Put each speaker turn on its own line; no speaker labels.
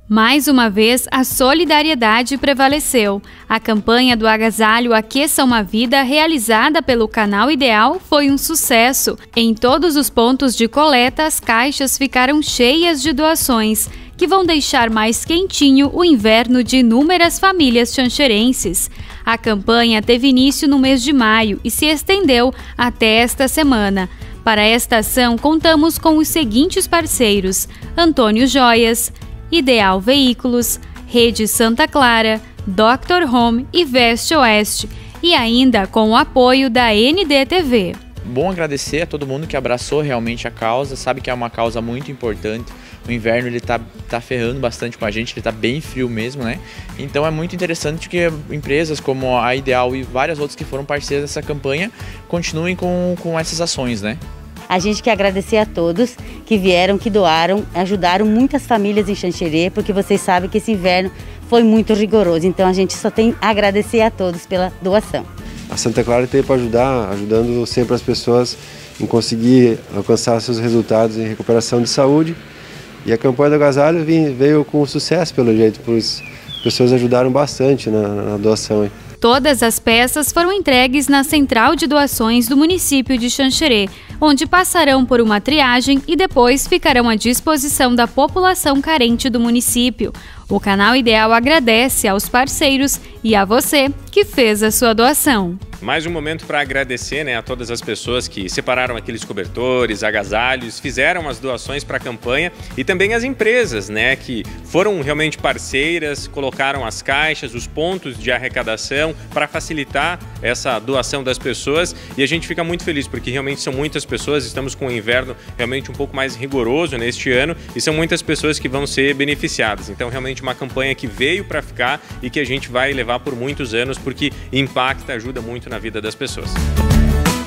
Mais uma vez, a solidariedade prevaleceu. A campanha do agasalho Aqueça uma Vida, realizada pelo Canal Ideal, foi um sucesso. Em todos os pontos de coleta, as caixas ficaram cheias de doações, que vão deixar mais quentinho o inverno de inúmeras famílias xanxerenses. A campanha teve início no mês de maio e se estendeu até esta semana. Para esta ação, contamos com os seguintes parceiros: Antônio Joias, Ideal Veículos, Rede Santa Clara, Dr. Home e Veste Oeste, e ainda com o apoio da NDTV.
Bom agradecer a todo mundo que abraçou realmente a causa, sabe que é uma causa muito importante. O inverno ele tá ferrando bastante com a gente, ele tá bem frio mesmo, né? Então é muito interessante que empresas como a Ideal e várias outras que foram parceiras dessa campanha continuem com essas ações, né?
A gente quer agradecer a todos que vieram, que doaram, ajudaram muitas famílias em Xanxerê, porque vocês sabem que esse inverno foi muito rigoroso. Então a gente só tem a agradecer a todos pela doação.
A Santa Clara tem para ajudar, ajudando sempre as pessoas em conseguir alcançar seus resultados em recuperação de saúde. E a campanha do agasalho veio com sucesso, pelo jeito, as pessoas ajudaram bastante na doação.
Todas as peças foram entregues na Central de Doações do município de Xanxerê, onde passarão por uma triagem e depois ficarão à disposição da população carente do município. O Canal Ideal agradece aos parceiros e a você que fez a sua doação.
Mais um momento para agradecer, né, a todas as pessoas que separaram aqueles cobertores, agasalhos, fizeram as doações para a campanha, e também as empresas, né, que foram realmente parceiras, colocaram as caixas, os pontos de arrecadação para facilitar essa doação das pessoas, e a gente fica muito feliz porque realmente são muitas pessoas. Estamos com um inverno realmente um pouco mais rigoroso neste ano e são muitas pessoas que vão ser beneficiadas. Então realmente uma campanha que veio para ficar e que a gente vai levar por muitos anos, porque impacta, ajuda muito na vida das pessoas.